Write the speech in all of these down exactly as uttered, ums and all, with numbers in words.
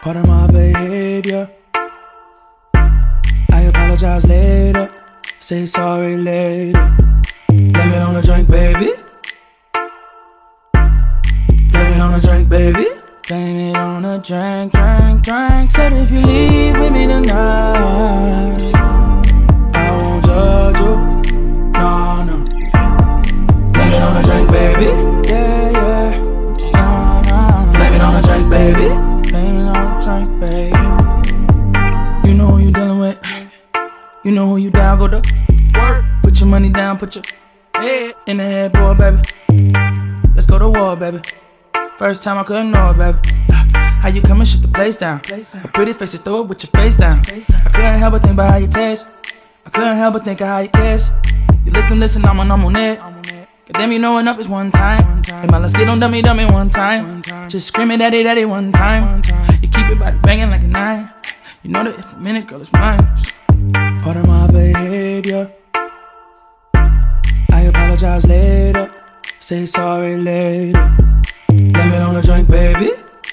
Pardon my behavior. I apologize later. Say sorry later. Blame it on the drink, baby. Blame it on the drink, baby. Blame it on the drink, drink, drink. Said if you leave with me tonight, I won't judge you. No, no. Blame it on the drink, baby. Yeah, yeah. No, no. Blame it on the drink, baby. Blame it on the drink, baby. You know who you dealing with. You know who you down, go to work. Put your money down, put your head in the headboard, baby. Let's go to war, baby. First time I couldn't know it, baby. How you come and shut the place down? A pretty face to throw it with your face down. I couldn't help but think about how you taste. I couldn't help but think of how you kiss. You licked and listen, I'm on, I'm on it. Goddamn, you know enough is one time. Hey, man, let's get on dummy, dummy one time. Just screaming daddy, daddy one time. You keep your body banging like a nine. You know that if a minute, girl, it's mine. Pardon my behavior. I apologize later. Say sorry later. Blame it on the drink, baby.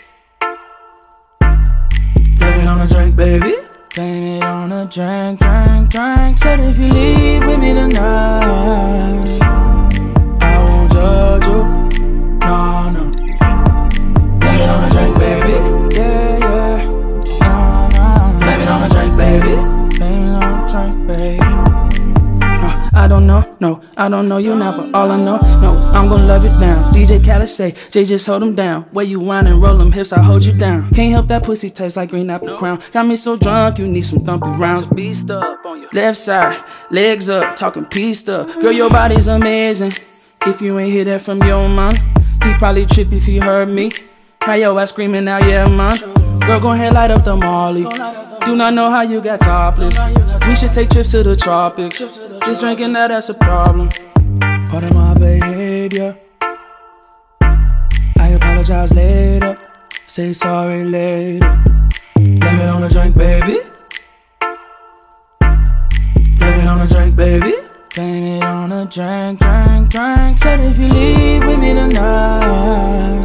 Blame it on the drink, baby. Blame it on the drink, drink, drink. Said if you leave with me tonight, I won't judge you. No, no. Blame it on the drink, baby. Yeah, yeah. No, no. Blame it on the drink, baby. Blame it on the drink, baby. Uh, I don't know, no, I don't know you now, but all I know, no, I'm gonna love it down. D J Khaled say, Jay, just hold him down. Where you whine and roll them hips, I hold you down. Can't help that pussy taste like green apple crown. Got me so drunk, you need some thumpy rounds. Beast up on your left side, legs up, talking peace up. Girl, your body's amazing. If you ain't hear that from your man, he probably trip if he heard me. How your ass screaming out, yeah, man. Girl, go ahead, light up the Molly. Do not know how you got topless. We should take trips to the tropics. Just drinking that, that's a problem. Pardon my behavior. I apologize later. Say sorry later. Blame it on the drink, baby. Blame it on the drink, baby. Blame it on the drink, drink, drink. Said if you leave with me tonight,